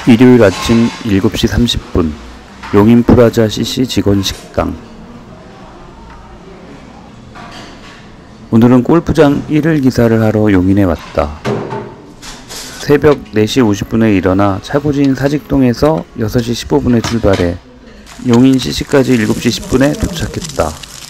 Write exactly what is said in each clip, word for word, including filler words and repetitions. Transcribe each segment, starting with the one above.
일요일 아침 일곱 시 삼십 분 용인프라자 씨씨 직원 식당. 오늘은 골프장 일일 기사를 하러 용인에 왔다. 새벽 네 시 오십 분에 일어나 차고지인 사직동에서 여섯 시 십오 분에 출발해 용인 씨씨까지 일곱 시 십 분에 도착했다.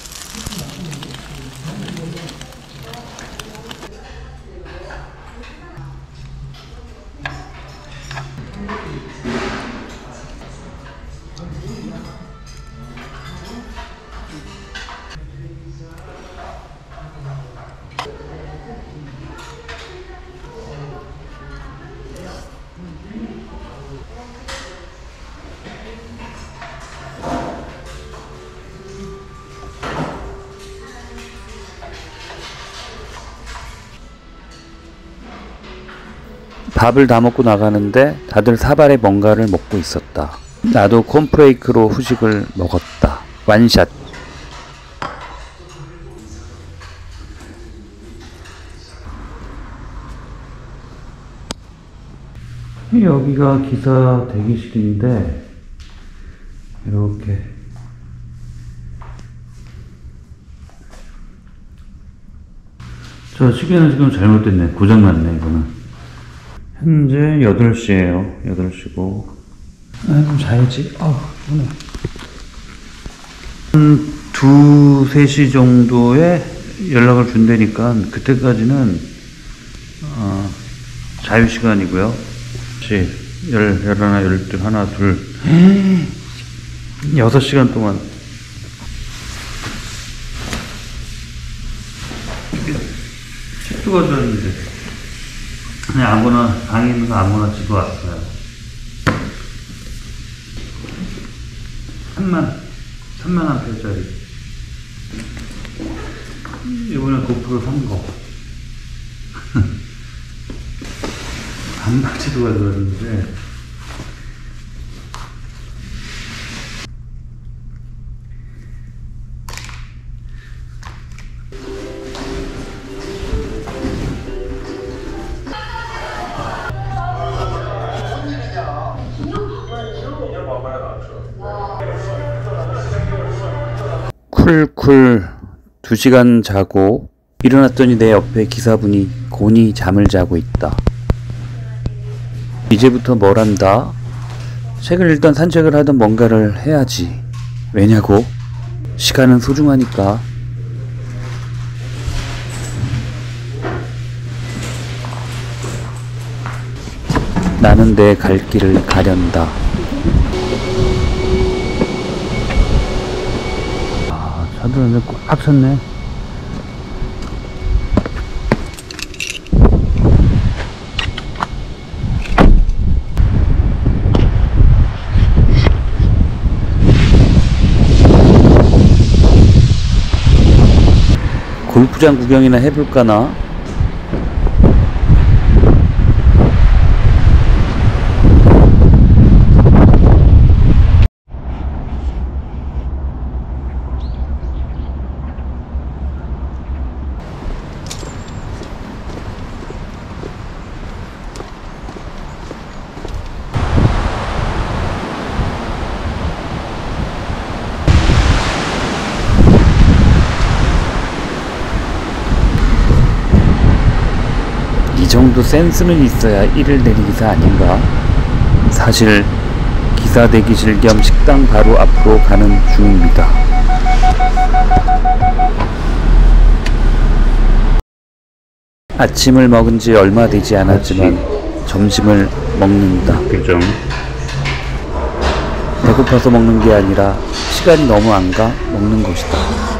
밥을 다 먹고 나가는데 다들 사발에 뭔가를 먹고 있었다. 나도 콘프레이크로 후식을 먹었다. 완샷. 여기가 기사 대기실인데 이렇게 저 시계는 지금 잘못됐네. 고장났네 이거는. 현재 여덟 시에요. 여덟 시고. 아, 좀 자야지. 아우, 피곤해. 한 두, 세 시 정도에 연락을 준다니까 그때까지는 어, 자유시간이고요. 시, 열, 열하나, 열둘, 하나, 둘. 여섯 시간 동안. 책도 가져왔는데. 그냥 아무나, 방에 있는 거 아무나 집어 왔어요. 삼만, 삼만 암페어짜리. 이번에 고프로 산 거. 반바지도 가져왔는데. 쿨쿨 두 시간 자고 일어났더니 내 옆에 기사분이 곤히 잠을 자고 있다. 이제부터 뭘 한다? 책을 읽던 산책을 하던 뭔가를 해야지. 왜냐고? 시간은 소중하니까. 나는 내 갈 길을 가련다. 차도 완전 꽉 찼네. 골프장 구경이나 해볼까나? 이 정도 센스는 있어야 일일 대리기사 아닌가? 사실 기사 대기실 겸 식당 바로 앞으로 가는 중입니다. 아침을 먹은 지 얼마 되지 않았지만 점심을 먹는다. 그죠? 배고파서 먹는 게 아니라 시간이 너무 안 가 먹는 것이다.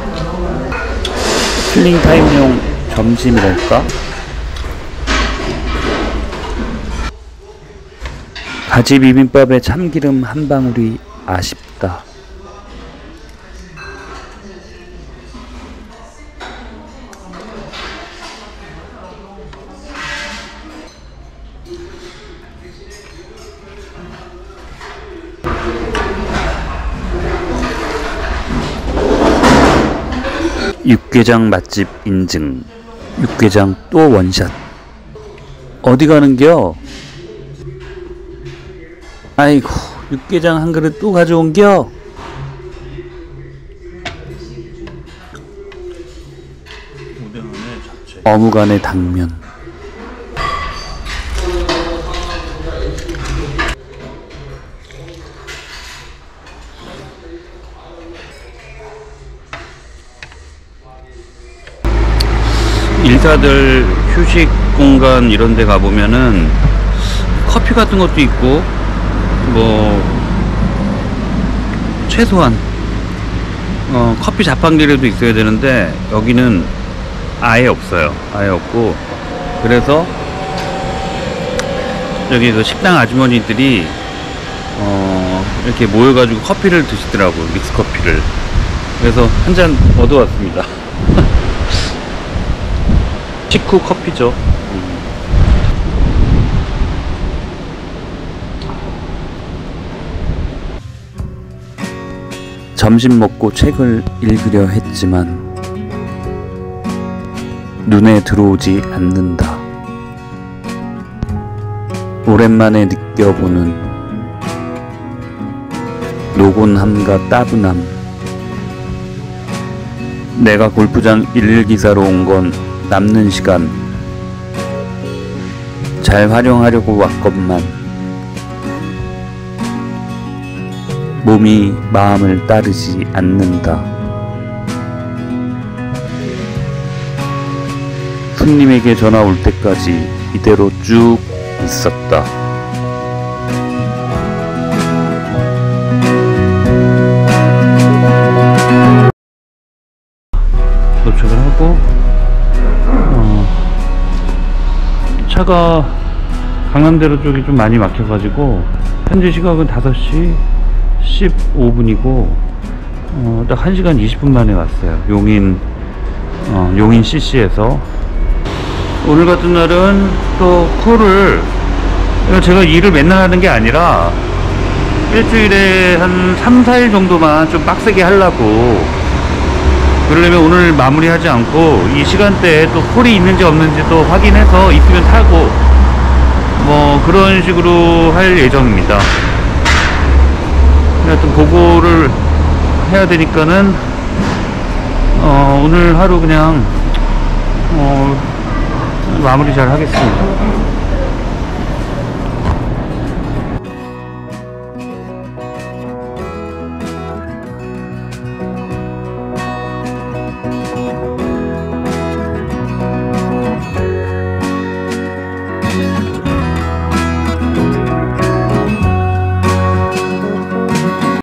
킬링타임용 점심이랄까? 가지 비빔밥에 참기름 한 방울이 아쉽다. 육개장 맛집 인증. 육개장 또 원샷. 어디 가는겨? 아이고, 육개장 한 그릇 또 가져온겨? 어묵안에 당면. 일사들 휴식 공간 이런 데 가보면은 커피 같은 것도 있고, 뭐 최소한 어, 커피 자판기라도 있어야 되는데 여기는 아예 없어요. 아예 없고, 그래서 여기 그 식당 아주머니들이 어, 이렇게 모여가지고 커피를 드시더라고요. 믹스 커피를. 그래서 한 잔 얻어왔습니다. 식후 커피죠. 음. 점심 먹고 책을 읽으려 했지만 눈에 들어오지 않는다. 오랜만에 느껴보는 노곤함과 따분함. 내가 골프장 일일기사로 온 건 남는 시간 잘 활용하려고 왔건만 몸이 마음을 따르지 않는다. 손님에게 전화 올 때까지 이대로 쭉 있었다. 도착을 하고 어, 차가 강남대로 쪽이 좀 많이 막혀가지고 현재 시각은 다섯 시 십오 분이고 어, 딱 한 시간 이십 분 만에 왔어요. 용인 어, 용인 씨씨에서. 오늘 같은 날은 또 콜을, 제가 일을 맨날 하는 게 아니라 일주일에 한 삼, 사 일 정도만 좀 빡세게 하려고, 그러려면 오늘 마무리하지 않고 이 시간대에 또 콜이 있는지 없는지 또 확인해서 있으면 타고 뭐 그런 식으로 할 예정입니다. 하여튼 보고를 해야 되니까는 어 오늘 하루 그냥 어 마무리 잘 하겠습니다.